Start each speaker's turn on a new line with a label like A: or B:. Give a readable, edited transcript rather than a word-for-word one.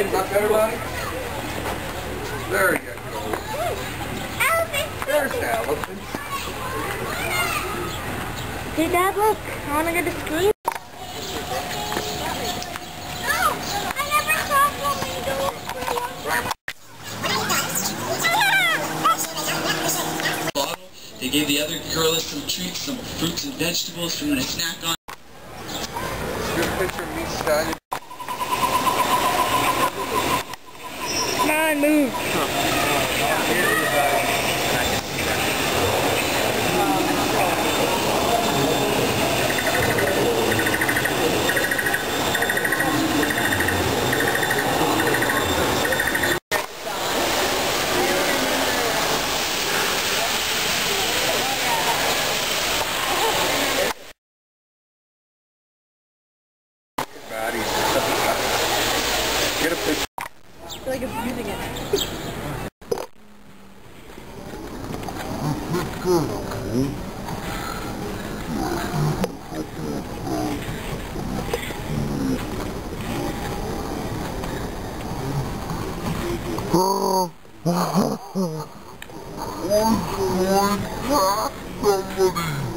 A: Is that better, buddy? There you go. There's the elephant.
B: Hey, Dad, look. I want to get a screen.
C: They gave the other gorillas some treats, some fruits and vegetables for them to snack on.
A: Good picture of me standing.
B: Come on, move.
A: Get a picture.
B: I feel like it's using it.
D: Somebody.